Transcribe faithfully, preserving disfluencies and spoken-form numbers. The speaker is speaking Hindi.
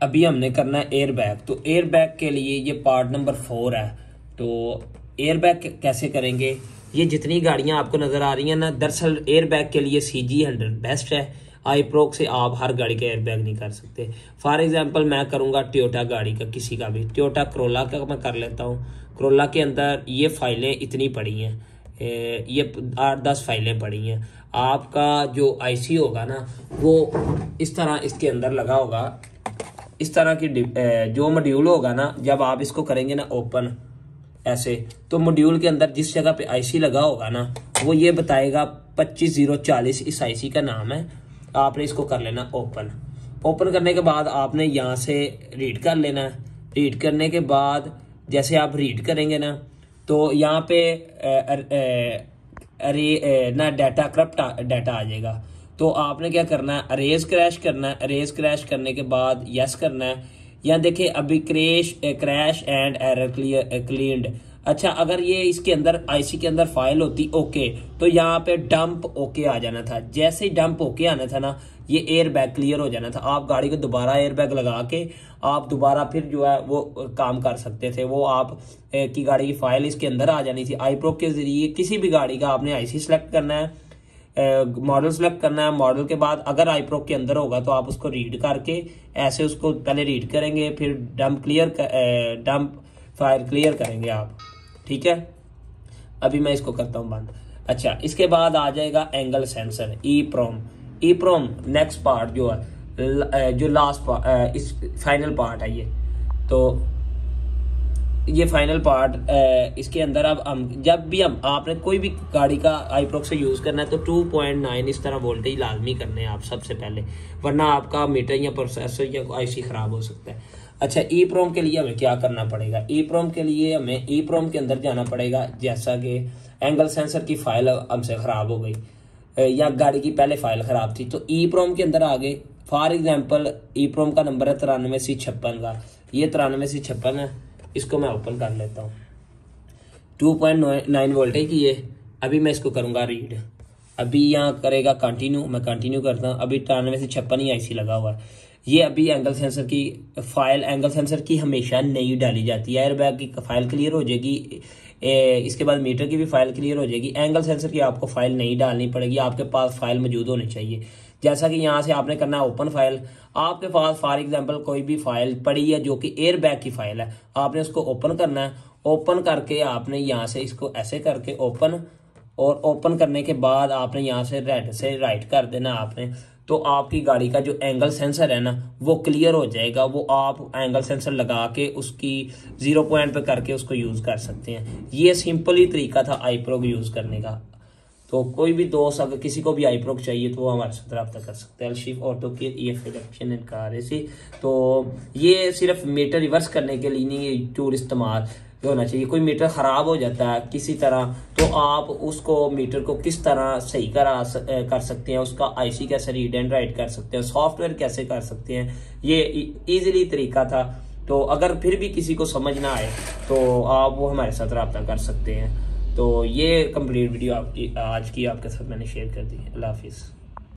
अभी हमने करना है एयर बैग। तो एयर बैग के लिए ये पार्ट नंबर फोर है। तो एयर बैग कैसे करेंगे, ये जितनी गाड़ियां आपको नजर आ रही हैं ना, दरअसल एयर बैग के लिए सी जी हंड्रेड बेस्ट है। आईप्रोक से आप हर गाड़ी का एयर बैग नहीं कर सकते। फॉर एग्जांपल मैं करूंगा टोयोटा गाड़ी का, किसी का भी, टोयोटा करोला का मैं कर लेता हूँ। करोला के अंदर ये फाइलें इतनी पड़ी हैं, ये आठ दस फाइलें पड़ी हैं। आपका जो आईसी होगा ना वो इस तरह इसके अंदर लगा होगा, इस तरह की जो मॉड्यूल होगा ना, जब आप इसको करेंगे ना ओपन ऐसे, तो मॉड्यूल के अंदर जिस जगह पे आईसी लगा होगा ना वो ये बताएगा पच्चीस जीरो चालीस इस आईसी का नाम है। आपने इसको कर लेना ओपन। ओपन करने के बाद आपने यहाँ से रीड कर लेना है। रीड करने के बाद जैसे आप रीड करेंगे ना तो यहाँ पे अरे ना डाटा करप्ट डाटा आ जाएगा। तो आपने क्या करना है, अरेज क्रैश करना है। अरेज क्रैश करने के बाद यस करना है। यहाँ देखिए अभी crash crash and error clear cleaned. अच्छा, अगर ये इसके अंदर आईसी के अंदर फाइल होती ओके तो यहाँ पे डंप ओके आ जाना था। जैसे ही डंप ओके आना था ना, ये एयर बैग क्लियर हो जाना था। आप गाड़ी को दोबारा एयर बैग लगा के आप दोबारा फिर जो है वो काम कर सकते थे। वो आप ए, की गाड़ी की फाइल इसके अंदर आ जानी थी। आईप्रोक के जरिए किसी भी गाड़ी का आपने आईसी सेलेक्ट करना है, मॉडल सेलेक्ट करना है। मॉडल के बाद अगर आईप्रोक के अंदर होगा तो आप उसको रीड करके ऐसे उसको पहले रीड करेंगे, फिर dump clear dump file clear करेंगे आप। ठीक है, अभी मैं इसको करता हूँ बंद। अच्छा, इसके बाद आ जाएगा angle sensor EPROM. EPROM next part जो है, जो लास्ट पार्ट, इस फाइनल पार्ट है ये। तो ये फाइनल पार्ट, इसके अंदर अब हम जब भी हम आपने कोई भी गाड़ी का आईप्रोक से यूज करना है तो टू पॉइंट नाइन इस तरह वोल्टेज लाजमी करने हैं आप सबसे पहले, वरना आपका मीटर या प्रोसेसर या आईसी खराब हो सकता है। अच्छा, ई प्रोम के लिए हमें क्या करना पड़ेगा, ई प्रोम के लिए हमें ई प्रोम के अंदर जाना पड़ेगा। जैसा कि एंगल सेंसर की फाइल हमसे खराब हो गई या गाड़ी की पहले फाइल खराब थी तो ई प्रोम के अंदर आ गए। फॉर एग्जाम्पल ई प्रोम का नंबर है तिरानवे सी छप्पन का, ये तिरानवे सी छप्पन है। इसको मैं ओपन कर लेता हूँ। टू पॉइंट नाइन वोल्टेज की है। अभी मैं इसको करूंगा रीड। अभी यहाँ करेगा कंटिन्यू, मैं कंटिन्यू करता हूँ। अभी तिरानवे से छप्पन ही आईसी लगा हुआ है। ये अभी एंगल सेंसर की फाइल, एंगल सेंसर की हमेशा नहीं डाली जाती है। एयर बैग की फाइल क्लियर हो जाएगी, इसके बाद मीटर की भी फाइल क्लियर हो जाएगी। एंगल सेंसर की आपको फाइल नहीं डालनी पड़ेगी, आपके पास फाइल मौजूद होनी चाहिए। जैसा कि यहाँ से आपने करना है ओपन फाइल। आपके पास फॉर एग्जांपल कोई भी फाइल पड़ी है जो कि एयर बैग की फाइल है, आपने उसको ओपन करना है। ओपन करके आपने यहाँ से इसको ऐसे करके ओपन, और ओपन करने के बाद आपने यहाँ से रेड से राइट कर देना आपने, तो आपकी गाड़ी का जो एंगल सेंसर है ना वो क्लियर हो जाएगा। वो आप एंगल सेंसर लगा के उसकी जीरो पॉइंट पे करके उसको यूज कर सकते हैं। ये सिंपल ही तरीका था आईप्रोक यूज करने का। तो कोई भी दोस्त अगर किसी को भी आईप्रोक चाहिए तो वो हमारे साथ रब्ता कर सकते हैं। अलशीफ ऑटो के ईएफ इलेक्शन एंड कार ऐसी। तो ये सिर्फ मीटर रिवर्स करने के लिए नहीं, ये टूल इस्तेमाल होना चाहिए। कोई मीटर खराब हो जाता है किसी तरह तो आप उसको मीटर को किस तरह सही करा कर सकते हैं, उसका आईसी कैसे रीड एंड राइट कर सकते हैं, सॉफ्टवेयर कैसे कर सकते हैं, ये इजीली तरीका था। तो अगर फिर भी किसी को समझ ना आए तो आप वो हमारे साथ रब्ता कर सकते हैं। तो ये कंप्लीट वीडियो आपकी आज की आपके साथ मैंने शेयर कर दी। अल्लाह हाफिज़।